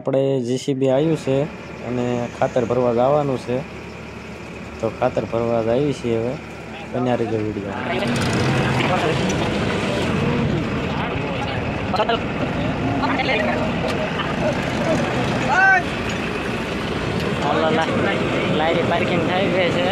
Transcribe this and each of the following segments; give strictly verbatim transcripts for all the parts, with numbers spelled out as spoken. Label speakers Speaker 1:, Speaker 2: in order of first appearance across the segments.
Speaker 1: આપણે જીસીબી આવ્યું છે અને ખાતર ભરવા જવાનું છે, તો ખાતર ભરવા આવી છીએ હવે. બન્યા રહેજો વિડીયો. લારી પાર્કિંગ થઈ ગઈ છે.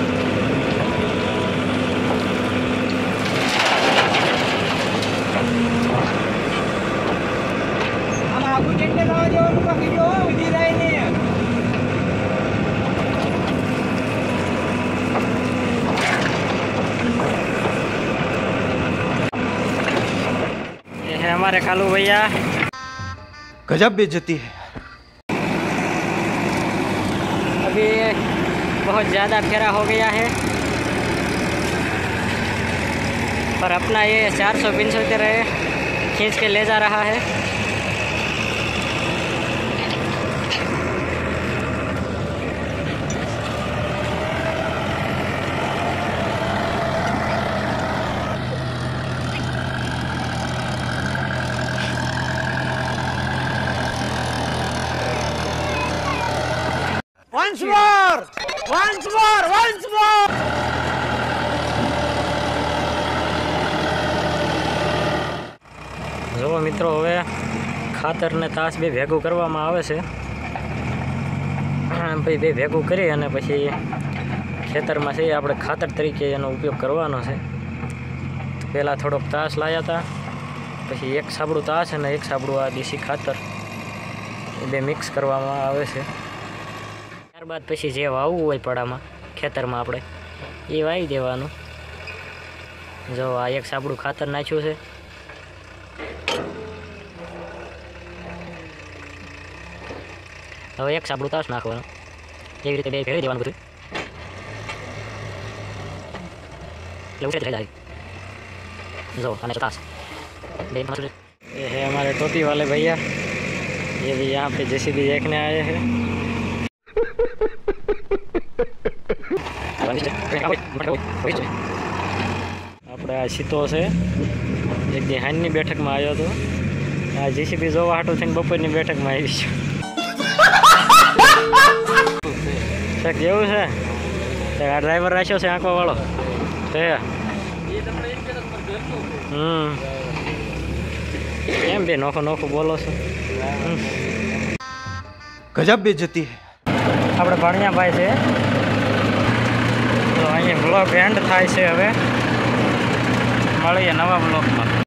Speaker 1: ये है हमारे कालू भैया.
Speaker 2: गजब बेइज्जती है.
Speaker 1: अभी बहुत ज़्यादा फेरा हो गया है, पर अपना ये चार सौ पिंचोत्तर है खींच के ले जा रहा है.
Speaker 2: Once more! Once more! Once more!
Speaker 1: જો મિત્રો, હવે ખાતર ને તાસ બે ભેગું કરવામાં આવે છે. પછી બે ભેગું કરી અને પછી ખેતરમાં છે આપણે ખાતર તરીકે એનો ઉપયોગ કરવાનો છે. પહેલાં થોડોક તાસ લાવ્યા હતા, પછી એક સાબડું તાસ અને એક સાબડું આ દેશી ખાતર એ બે મિક્સ કરવામાં આવે છે. ત્યારબાદ પછી જે વાવવું હોય પડામાં ખેતરમાં આપણે એ વાવી દેવાનું. જો આ એક સાબડું ખાતર નાખ્યું છે. હવે એક સાબડું તાસ નાખવાનું. એવી રીતે બે ભેળવી દેવાનું બધું, એટલે ઉછેર થઈ જાય. જો અને ताश ये है हमारे टोपी वाले भैया. ये भी यहाँ पे जेसीबी देखने आए हैं. આપણે આ સીતો છે એક દી હાનની બેઠકમાં આવ્યો હતો. આ જેસીબી જોવા હાટું થઈને બપોરની બેઠકમાં આવી છું. કેવું છે આ ડ્રાઈવર રાખ્યો છે આંખો વાળો છે. હમ કેમ બે નોખો નોખો બોલો છો?
Speaker 2: गजब बेइज्जती है.
Speaker 1: આપણે ભણિયાભાઈ છે. તો અહીંયા બ્લોગ એન્ડ થાય છે. હવે મળીએ નવા બ્લોગમાં.